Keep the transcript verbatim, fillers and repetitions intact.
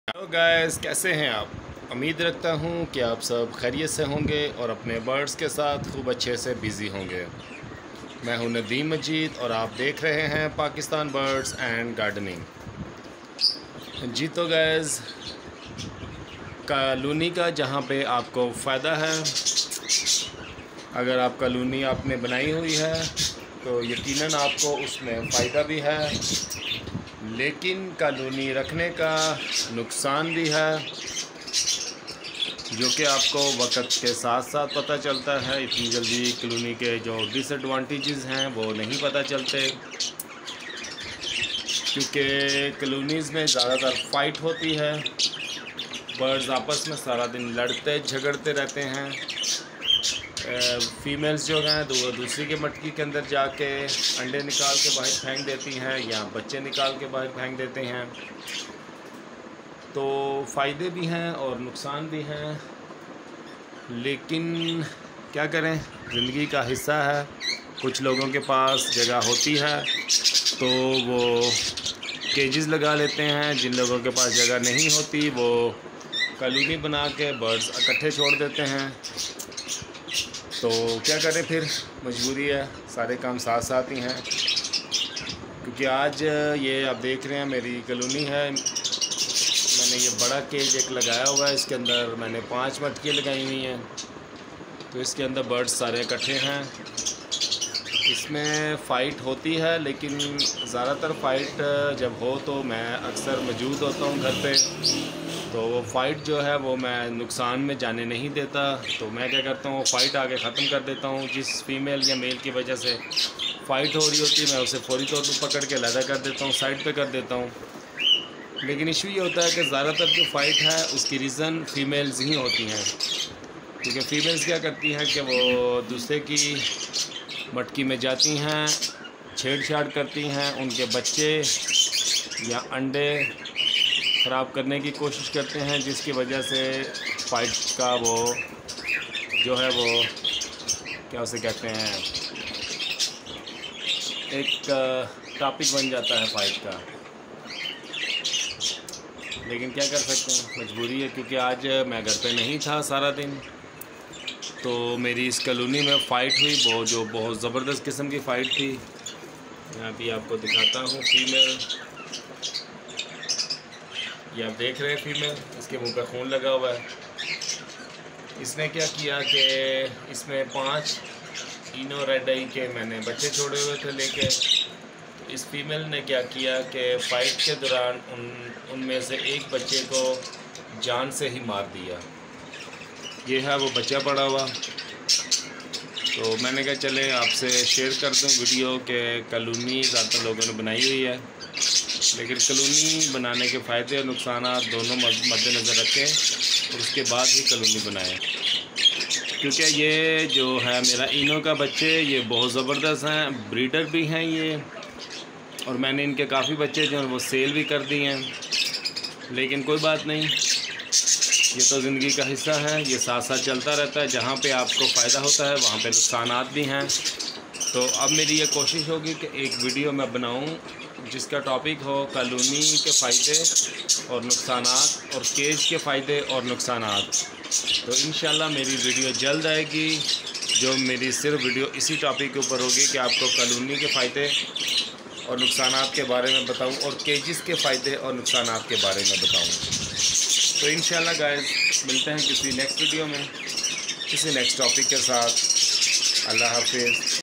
Hello guys, कैसे हैं आप। उम्मीद रखता हूं कि आप सब खैरियत से होंगे और अपने बर्ड्स के साथ खूब अच्छे से बिज़ी होंगे। मैं हूं नदीम मजीद और आप देख रहे हैं पाकिस्तान बर्ड्स एंड गार्डनिंग। जी तो गाइस, कॉलोनी का जहां पे आपको फ़ायदा है, अगर आप कॉलोनी आपने बनाई हुई है तो यकीनन आपको उसमें फ़ायदा भी है, लेकिन कॉलोनी रखने का नुकसान भी है जो कि आपको वक्त के साथ साथ पता चलता है। इतनी जल्दी कॉलोनी के जो डिसएडवांटेजेस हैं वो नहीं पता चलते, क्योंकि कॉलोनीज़ में ज़्यादातर फ़ाइट होती है। बर्ड्स आपस में सारा दिन लड़ते झगड़ते रहते हैं। फ़ीमेल्स जो हैं तो वो दूसरी के मटकी के अंदर जाके अंडे निकाल के बाहर फेंक देती हैं या बच्चे निकाल के बाहर फेंक देते हैं। तो फ़ायदे भी हैं और नुकसान भी हैं, लेकिन क्या करें, ज़िंदगी का हिस्सा है। कुछ लोगों के पास जगह होती है तो वो केजेस लगा लेते हैं, जिन लोगों के पास जगह नहीं होती वो कॉलोनी बना के बर्ड्स इकट्ठे छोड़ देते हैं। तो क्या करें, फिर मजबूरी है, सारे काम साथ साथ ही हैं। क्योंकि आज ये आप देख रहे हैं मेरी कॉलोनी है, मैंने ये बड़ा केज एक लगाया हुआ है, इसके अंदर मैंने पांच मटकी लगाई हुई हैं। तो इसके अंदर बर्ड्स सारे इकट्ठे हैं। इसमें फ़ाइट होती है, लेकिन ज़्यादातर फ़ाइट जब हो तो मैं अक्सर मौजूद होता हूँ घर पे, तो वो फ़ाइट जो है वो मैं नुकसान में जाने नहीं देता। तो मैं क्या करता हूँ, फ़ाइट आगे ख़त्म कर देता हूँ। जिस फीमेल या मेल की वजह से फ़ाइट हो रही होती है मैं उसे फौरी तौर पर पकड़ के अलग कर देता हूँ, साइड पे कर देता हूँ। लेकिन इशू ये होता है कि ज़्यादातर जो फ़ाइट है उसकी रीज़न फ़ीमेल्स ही होती हैं, क्योंकि फ़ीमेल्स क्या करती हैं कि वो दूसरे की मटकी में जाती हैं, छेड़छाड़ करती हैं, उनके बच्चे या अंडे ख़राब करने की कोशिश करते हैं, जिसकी वजह से फ़ाइट का वो जो है वो क्या उसे कहते हैं, एक टॉपिक बन जाता है फ़ाइट का। लेकिन क्या कर सकते हैं, मजबूरी है। क्योंकि आज मैं घर पे नहीं था सारा दिन, तो मेरी इस कॉलोनी में फ़ाइट हुई, बहुत जो बहुत ज़बरदस्त किस्म की फ़ाइट थी। मैं अभी आपको दिखाता हूँ। फीमेल ये आप देख रहे हैं, फीमेल, इसके मुंह पे खून लगा हुआ है। इसने क्या किया कि इसमें पांच इनो रेड आई के मैंने बच्चे छोड़े हुए थे लेके। इस फीमेल ने क्या किया कि फ़ाइट के दौरान उन उनमें से एक बच्चे को जान से ही मार दिया। ये है वो बच्चा पड़ा हुआ। तो मैंने कहा चले आपसे शेयर कर दूं वीडियो के कॉलोनी ज़्यादातर लोगों ने बनाई हुई है, लेकिन कॉलोनी बनाने के फ़ायदे और नुकसान दोनों मद्देनज़र रखें और उसके बाद ही कॉलोनी बनाएं। क्योंकि ये जो है मेरा इनो का बच्चे ये बहुत ज़बरदस्त हैं, ब्रीडर भी हैं ये, और मैंने इनके काफ़ी बच्चे जो हैं वो सेल भी कर दिए हैं। लेकिन कोई बात नहीं, ये तो ज़िंदगी का हिस्सा है, ये साथ साथ चलता रहता है। जहाँ पे आपको फ़ायदा होता है वहाँ पे नुकसानात भी हैं। तो अब मेरी ये कोशिश होगी कि एक वीडियो मैं बनाऊँ जिसका टॉपिक हो कॉलोनी के फ़ायदे और नुकसानात और केज के फ़ायदे और नुकसानात। तो इंशाल्लाह मेरी वीडियो जल्द आएगी, जो मेरी सिर्फ वीडियो इसी टॉपिक के ऊपर होगी कि आपको कॉलोनी के फ़ायदे और नुकसानात के बारे में बताऊं और केजेस के फ़ायदे और नुकसानात के बारे में बताऊं। तो इंशाल्लाह गाइस मिलते हैं किसी नेक्स्ट वीडियो में, किसी नेक्स्ट टॉपिक के साथ। अल्लाह हाफिज़।